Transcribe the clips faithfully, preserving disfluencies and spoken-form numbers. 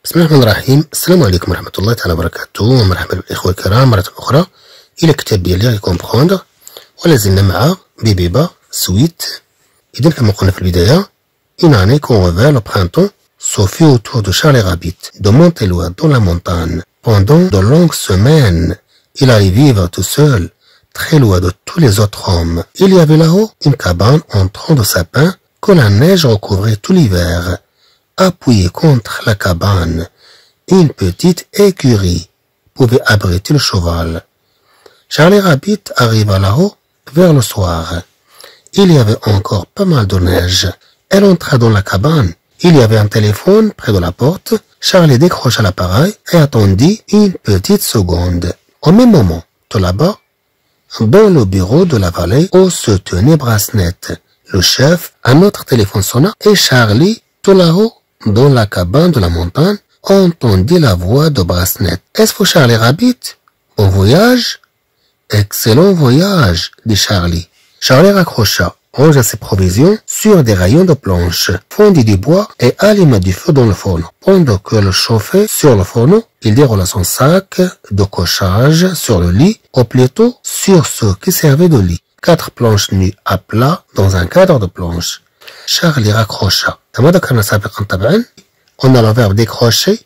بسم الله الرحمن الرحيم. السلام عليكم ورحمة الله تعالى وبركاته، ومرحبا بالإخوة الكرام مرة أخرى إلى كتاب ديال ليغ كومبخوندغ، ولا زلنا مع بيبيبا سويت. إذا كما قلنا في البداية، une année qu'on revient au printemps se fit autour de Charles et Rabbit de monter loin dans la montagne. Pendant de longues semaines, il allait vivre tout seul, très loin de tous les autres hommes. Il y avait là-haut une cabane en tronc de sapin que la neige recouvrait tout l'hiver. Appuyée contre la cabane, une petite écurie pouvait abriter le cheval. Charlie Rabbit arriva là-haut vers le soir. Il y avait encore pas mal de neige. Elle entra dans la cabane. Il y avait un téléphone près de la porte. Charlie décrocha l'appareil et attendit une petite seconde. Au même moment, tout là-bas, dans le bureau de la vallée où se tenait Brassenette, le chef, un autre téléphone sonna et Charlie, tout là-haut, dans la cabane de la montagne, entendit la voix de Brassenette. « Est-ce pour Charlie Rabbit? Bon voyage? »« Excellent voyage, » dit Charlie. Charlie raccrocha, rangea ses provisions sur des rayons de planches, fondit du bois et alluma du feu dans le fourneau. Pendant que le chauffait sur le fourneau, il déroula son sac de couchage sur le lit, ou plutôt sur ce qui servait de lit. Quatre planches nues à plat dans un cadre de planches. Charlie raccrocha. كما ذكرنا سابقا طبعا قلنا لو فيرب ديكروشي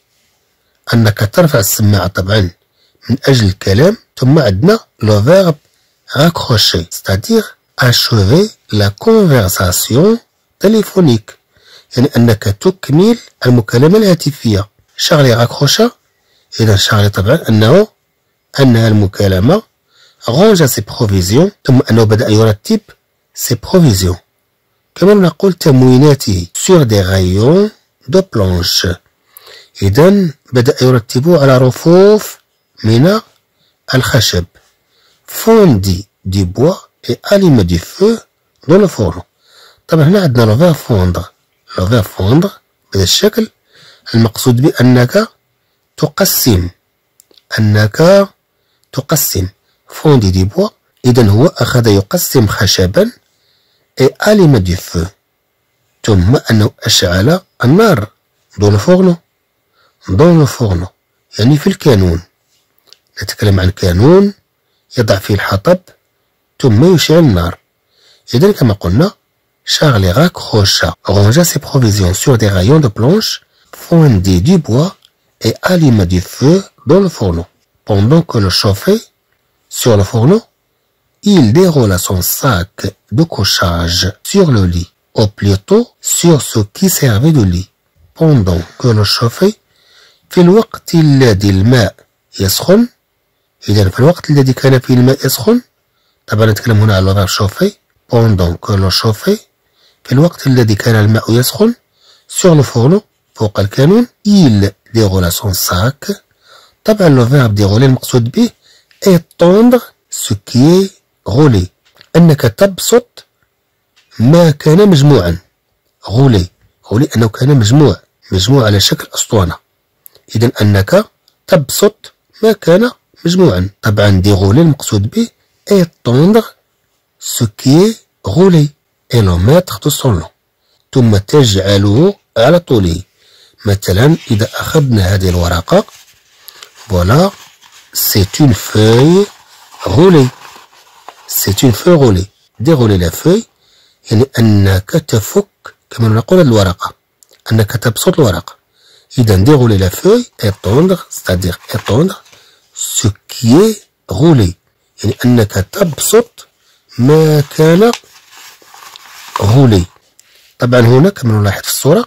أنك ترفع السماعة طبعا من أجل الكلام، ثم عندنا لو فيرب raccrocher c'est-à-dire achever la conversation téléphonique، يعني أنك تكمل المكالمة الهاتفية. شارلي راكروشا، إذا شارلي طبعا أنه أنها المكالمة رانجا سي بروفيزيون، ثم أنه بدأ يرتب سي بروفيزيون كما نقول تمويناته sur des rayons de planche. إذا بدأ يرتب على رفوف من الخشب. فوندي دي بوا et allume du feu dans le fourneau. طبعا هنا عندنا لو فير فوندغ. لو فير فوندغ بهذا الشكل المقصود بأنك تقسم، أنك تقسم. فوندي دي بوا إذا هو أخذ يقسم خشبا et allume du feu، ثم أنه أشعل النار dans le fourneau. dans le fourneau يعني في الكانون. نتكلم عن كانون يضع فيه الحطب ثم يشعل النار. إذا كما قلنا Charlie raccrocha, rangea ses provisions sur des rayons de planche, fondit du bois et alluma du feu dans le fourneau. Pendant que le chauffait sur le fourneau, il déroula son sac de couchage sur le lit, ou plutôt sur ce qui servait de lit. Pendant que le chauffait, في الوقت الذي الماء يسخن، إذا في الوقت الذي كان فيه الماء يسخن، طبعا نتكلم هنا على الفيرب شوفي. pendant que le chauffait، في الوقت الذي كان الماء يسخن، sur le fourneau فوق الكانون، il déroula son sac. طبعا le verbe dérouler المقصود به étendre ce qui est roulé، أنك تبسط ما كان مجموعا. غولي غولي أنه كان مجموع مجموع على شكل أسطوانة، إذا أنك تبسط ما كان مجموعا. طبعا ديغولي المقصود به étendre ce qui est roulé et le mettre de son long، ثم تجعله على طوله. مثلا إذا أخذنا هذه الورقة، voilà c'est une feuille roulée. c'est une feuille roulée. dérouler la feuille يعني أنك تفك كما نقول الورقة، أنك تبسط الورقة. إذا dérouler la feuille étendre c'est-à-dire étendre ce qui est roulé، يعني أنك تبسط ما كان roulé. طبعا هنا كما نلاحظ في الصورة،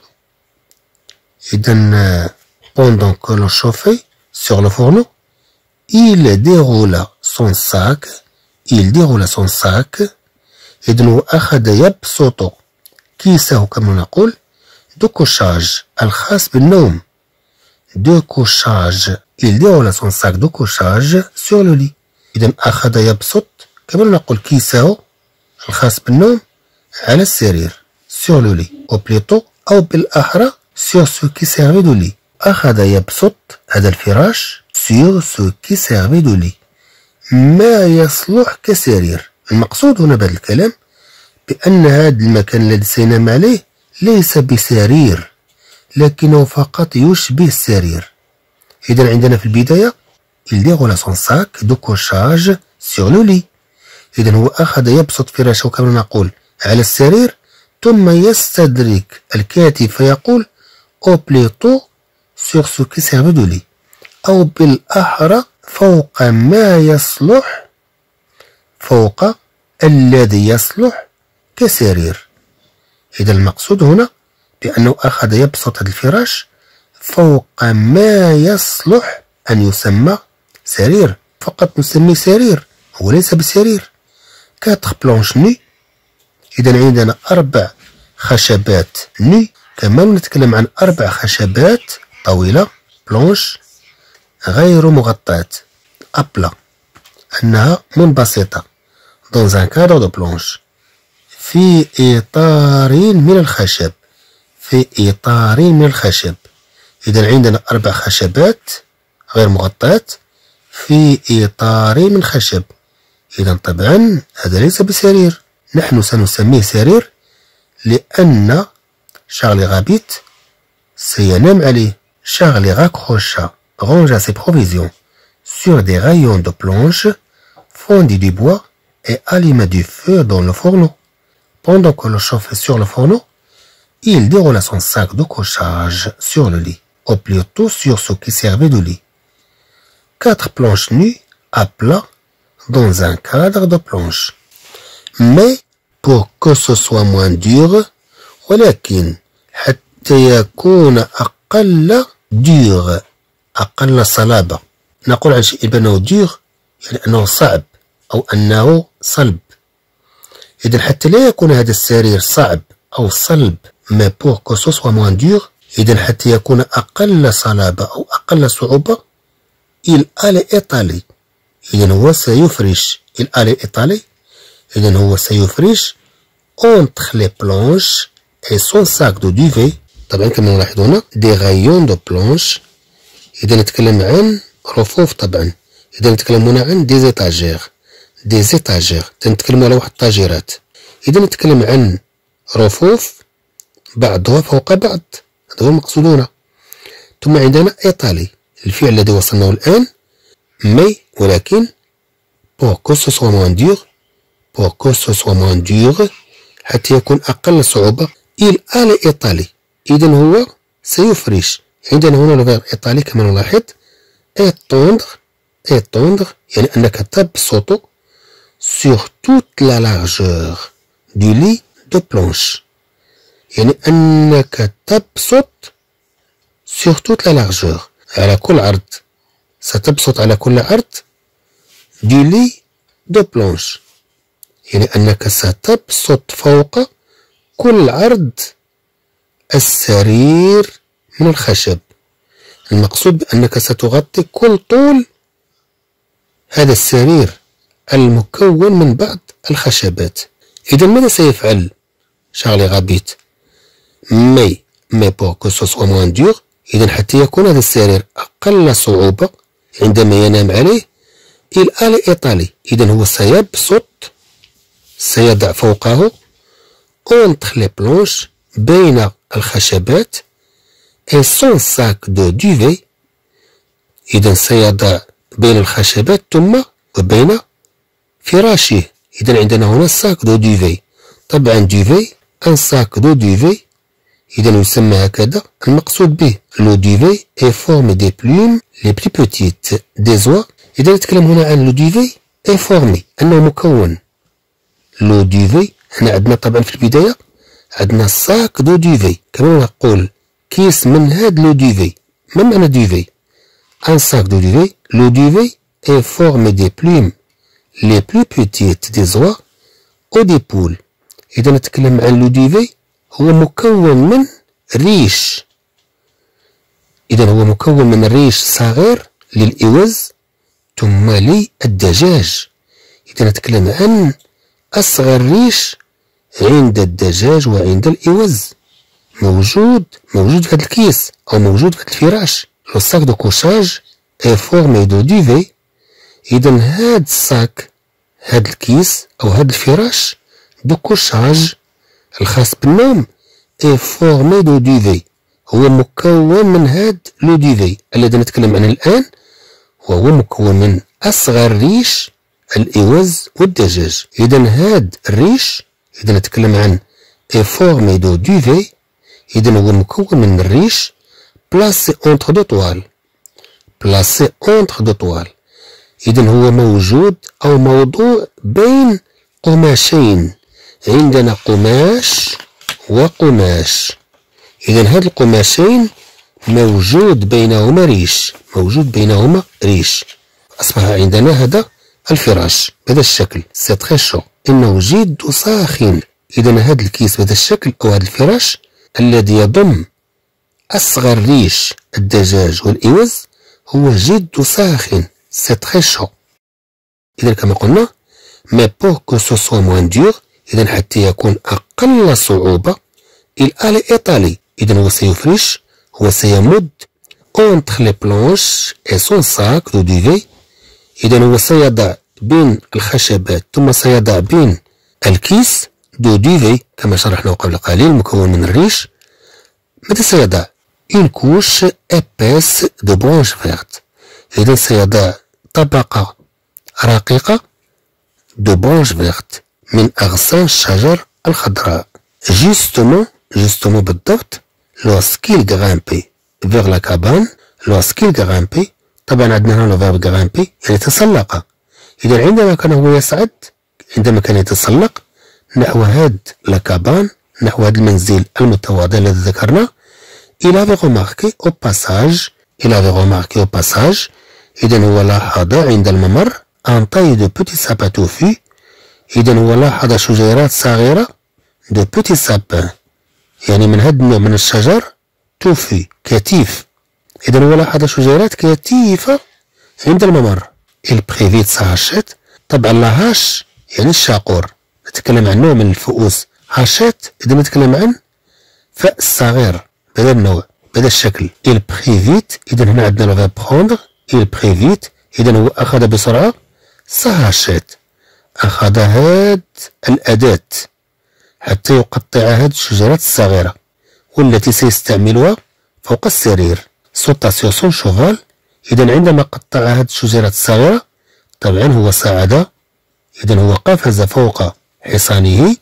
إذا pendant que le chauffait sur le fourneau، il déroula son sac il déroula son sac. إذن هو أخذ يبسط كيسه كما نقول دو كوشاج الخاص بالنوم. دو كوشاج il déroula son sac de couchage sur le lit. إذن أخذ يبسط كما نقول كيسه الخاص بالنوم على السرير sur le lit، أو بليتو أو بالأحرى sur ce qui servait de lit. أخذ يبسط هذا الفراش sur ce qui servait de lit، ما يصلح كسرير. المقصود هنا بهذا الكلام بأن هذا المكان الذي سينام عليه ليس بسرير، لكنه فقط يشبه السرير. إذا عندنا في البداية il déroula son sac de couchage sur le lit. إذا هو أخذ يبسط فراشه كما نقول على السرير، ثم يستدرك الكاتب فيقول أو بليتو sur ce qui servait de lit، أو بالأحرى فوق ما يصلح، فوق الذي يصلح كسرير. إذا المقصود هنا بأنه أخذ يبسط هذا الفراش فوق ما يصلح أن يسمى سرير، فقط نسميه سرير وليس بسرير. كاتر بلانش ني، إذا عندنا أربع خشبات ني، كما نتكلم عن أربع خشبات طويلة بلانش غير مغطاة، أبلا أنها منبسطة dans un cadre de planche، في إطار من الخشب، في إطار من الخشب. إذا عندنا أربع خشبات غير مغطاة في إطار من خشب. إذا طبعا هذا ليس بسرير، نحن سنسميه سرير لأن شارلي غابيت سينام عليه. Charles raccrocha, rangea ses provisions sur des rayons de planche, fondit du bois et alluma du feu dans le fourneau. Pendant que le chauffait sur le fourneau, il déroula son sac de couchage sur le lit, ou plutôt sur ce qui servait de lit. Quatre planches nues à plat dans un cadre de planche. Mais pour que ce soit moins dur, ولكن حتى يكون أقل دور، أقل صلابة. نقول عن شيء بأنه دور يعني أنه صعب أو أنه صلب. إذا حتى لا يكون هذا السرير صعب أو صلب، ما بور كو سو سوا موان دور، إذا حتى يكون أقل صلابة أو أقل صعوبة، إل آلي إيطالي، إذا هو سيفرش. إل آلي إيطالي، إذا هو سيفرش entre les planches et son sac de duvet. طبعا كما نلاحظ هنا دي غايون دو بلانش. إذا نتكلم عن رفوف، طبعا إذا نتكلم هنا عن دي زيتاجير، دي زيتاجير تنتكلم على واحد الطاجيرات. إذا نتكلم عن رفوف بعضها فوق بعض، هذا هو المقصود هنا. ثم عندنا إيطالي، الفعل الذي وصلناه الآن مي، ولكن pour que ce soit moins dur، pour que ce soit moins dur حتى يكون أقل صعوبة. il آلي إيطالي، إذا هو سيفرش. عندنا هنا الفيرب إيطالي كما نلاحظ étendre، étendre يعني أنك تبسط sur toute la largeur du lit de planche، يعني أنك تبسط sur toute la largeur على كل عرض، ستبسط على كل عرض du lit de planche، يعني أنك ستبسط فوق كل عرض السرير من الخشب. المقصود بأنك ستغطي كل طول هذا السرير المكون من بعض الخشبات. إذا ماذا سيفعل شارلي غابيت؟ مي مي بور كو سو سوا موان دور، إذا حتى يكون هذا السرير أقل صعوبة عندما ينام عليه، إل آلي إيطالي، إذا هو سيبسط، سيضع فوقه entre les planches بين الخشبات et son sac de duvet، إذا سيضع بين الخشبات ثم وبين فراشه. إذا عندنا هنا sac de duvet، طبعا duvet un sac de duvet، إذا يسمى هكذا. المقصود به le duvet est formé des plumes les plus petites des oies. إذا نتكلم هنا عن le duvet est formé أنه مكون. le duvet هنا عندنا طبعا في البداية عندنا sac de duvet، كما نقول كيس من هاد لو duvet. ما معنى duvet؟ un sac de duvet. le duvet est formé des plumes les plus petites des oies ou des poules. إذا نتكلم عن لو duvet هو مكون من ريش، إذا هو مكون من ريش صغير للإوز ثم للدجاج. إذا نتكلم عن أصغر ريش عند الدجاج وعند الإوز، موجود موجود في هذا الكيس أو موجود في هذا الفراش. لو ساك دو كوشاج اي فورمي دو ديفي، إذا هاد الساك، هاد الكيس أو هاد الفراش دو كوشاج الخاص بالنوم اي فورمي دو ديفي، هو مكون من هاد لو ديفي الذي نتكلم عنه الآن، وهو مكون من أصغر ريش الإوز والدجاج. إذا هاد الريش إذا نتكلم عن إفورمي دو ديفي، إذا هو مكون من الريش بلاسي أونتر دو طوال، بلاسي أونتر دو طوال. إذا هو موجود أو موضوع بين قماشين، عندنا قماش وقماش. إذا هاد القماشين موجود بينهما ريش، موجود بينهما ريش. أصبح عندنا هذا الفراش بهذا الشكل، سي تري شو، إنه جد ساخن. إذا هذا الكيس بهذا الشكل أو هذا الفراش الذي يضم أصغر ريش الدجاج والإوز هو جد ساخن، سي تري شو. إذا كما قلنا مي بور كو سو سوا موان دور، إذا حتى يكون أقل صعوبة، il allait étaler. إذا هو سيفرش، هو سيمد entre les planches et son sac de duvet. إذا هو سيضع بين الخشبات ثم سيضع بين الكيس دو ديفي كما شرحنا قبل قليل مكون من الريش. ماذا سيضع؟ une couche épaisse de branche verte. إذا سيضع طبقة رقيقة de branche verte من أغصان الشجر الخضراء. justement justement بالضبط lorsqu'il grimpait vers la cabane. lorsqu'il grimpait، طبعا عندنا هنا الفيرب grimpait يعني تسلق. إذا عندما كان هو يصعد، عندما كان يتسلق نحو هاد لا كابان، نحو هاد المنزل المتواضع الذي ذكرناه، il avait remarqué au passage il avait remarqué au passage إذا هو لاحظ عند الممر un taille de petits sapins touffus. إذا هو لاحظ شجيرات صغيرة de petits sapins يعني من هاد النوع من الشجر توفي كثيف. إذا هو لاحظ شجيرات كثيفة عند الممر. il prévit sa hachette. طبعا لا هاش يعني الشاقور، نتكلم عن نوع من الفؤوس. هاشيت إذا نتكلم عن فأس صغير بهذا النوع بهذا الشكل. il prévit إذا هنا عندنا لو فيرب prendre. il prévit إذا هو أخذ بسرعة sa hachette، أخذ هاد الأداة حتى يقطع هاد الشجرات الصغيرة والتي سيستعملها فوق السرير. sauta sur son cheval. إذا عندما قطع هاد الشجرات الصغيرة طبعا هو صعد، إذا هو قفز فوق حصانه.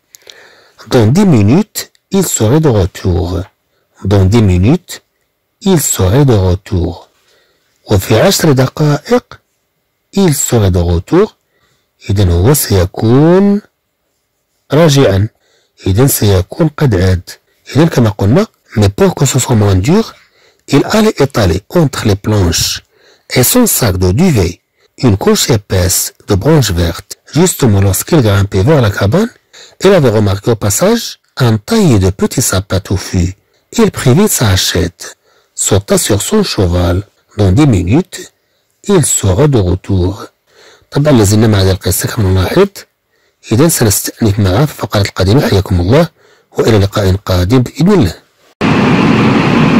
dans dix minutes il serait de retour. dans dix minutes il serait de retour. وفي عشر دقائق il serait de retour. إذا هو سيكون راجعا، إذا سيكون قد عاد. إذا كما قلنا mais pour que ce soit moins dur il allait étaler entre les planches et son sac de duvet une couche épaisse de branches vertes. Justement lorsqu'il grimpait vers la cabane, il avait remarqué au passage un taillis de petits sapins touffus. Il prit sa hachette, sauta sur son cheval. Dans dix minutes il sera de retour. طبعا لازلنا مع هذه القصة كما نلاحظ. إذا سنستأنف معها في الفقرة القادمة. حياكم الله وإلى لقاء قادم بإذن الله.